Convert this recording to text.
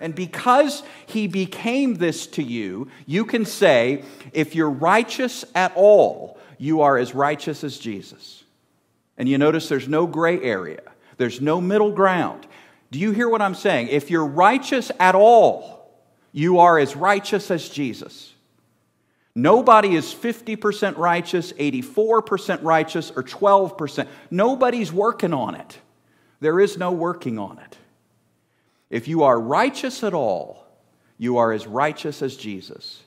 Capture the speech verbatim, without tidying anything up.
And because he became this to you, you can say, if you're righteous at all, you are as righteous as Jesus. And you notice there's no gray area. There's no middle ground. Do you hear what I'm saying? If you're righteous at all, you are as righteous as Jesus. Nobody is fifty percent righteous, eighty-four percent righteous, or twelve percent. Nobody's working on it. There is no working on it. If you are righteous at all, you are as righteous as Jesus.